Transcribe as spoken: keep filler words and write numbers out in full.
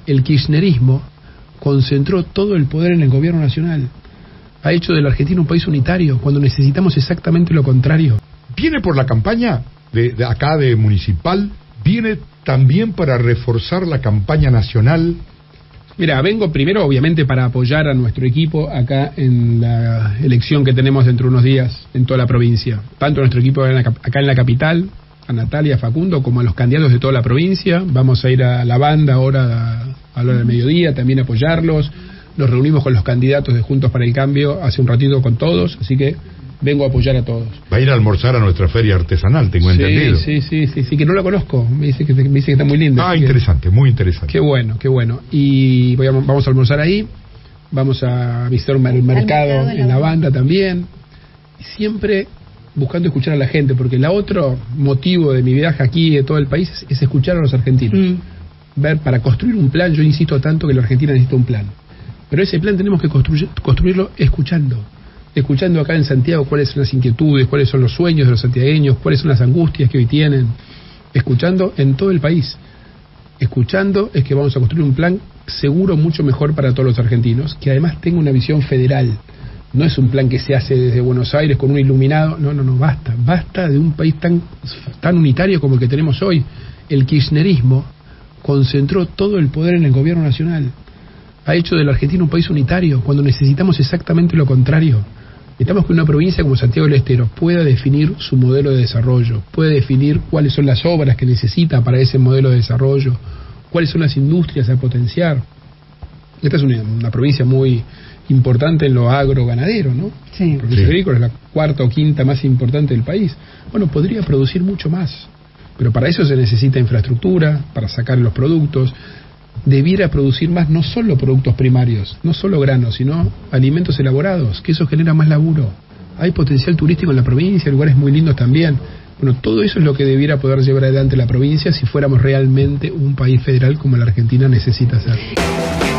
el kirchnerismo concentró todo el poder en el gobierno nacional. Ha hecho de la Argentina un país unitario, cuando necesitamos exactamente lo contrario. Viene por la campaña de, de acá de municipal, viene también para reforzar la campaña nacional. Mira, vengo primero obviamente para apoyar a nuestro equipo acá en la elección que tenemos dentro de unos días en toda la provincia. Tanto nuestro equipo en la, acá en la capital, a Natalia, a Facundo, como a los candidatos de toda la provincia. Vamos a ir a la banda ahora a, a la hora del mediodía, también a apoyarlos. Nos reunimos con los candidatos de Juntos para el Cambio hace un ratito con todos, así que vengo a apoyar a todos. Va a ir a almorzar a nuestra feria artesanal, tengo sí, entendido. Sí, sí, sí, sí, que no la conozco. Me dice que, me dice que está muy linda. Ah, interesante, que, muy interesante. Qué bueno, qué bueno. Y voy a, vamos a almorzar ahí, vamos a visitar el mercado, mercado en la banda también. Siempre buscando escuchar a la gente, porque el otro motivo de mi viaje aquí de todo el país es, es escuchar a los argentinos. Mm. Ver, para construir un plan, yo insisto tanto que la Argentina necesita un plan. Pero ese plan tenemos que construir, construirlo escuchando. Escuchando acá en Santiago cuáles son las inquietudes, cuáles son los sueños de los santiagueños, cuáles son las angustias que hoy tienen. Escuchando en todo el país. Escuchando es que vamos a construir un plan seguro mucho mejor para todos los argentinos, que además tenga una visión federal. No es un plan que se hace desde Buenos Aires con un iluminado. No, no, no, basta. Basta de un país tan, tan unitario como el que tenemos hoy. El kirchnerismo concentró todo el poder en el gobierno nacional. Ha hecho de la Argentina un país unitario, cuando necesitamos exactamente lo contrario. Necesitamos que una provincia como Santiago del Estero pueda definir su modelo de desarrollo, pueda definir cuáles son las obras que necesita para ese modelo de desarrollo, cuáles son las industrias a potenciar. Esta es una, una provincia muy importante en lo agro-ganadero, ¿no? Sí. La provincia sí. agrícola es la cuarta o quinta más importante del país. Bueno, podría producir mucho más, pero para eso se necesita infraestructura, para sacar los productos. Debiera producir más, no solo productos primarios, no solo granos, sino alimentos elaborados, que eso genera más laburo. Hay potencial turístico en la provincia, lugares muy lindos también. Bueno, todo eso es lo que debiera poder llevar adelante la provincia si fuéramos realmente un país federal como la Argentina necesita ser.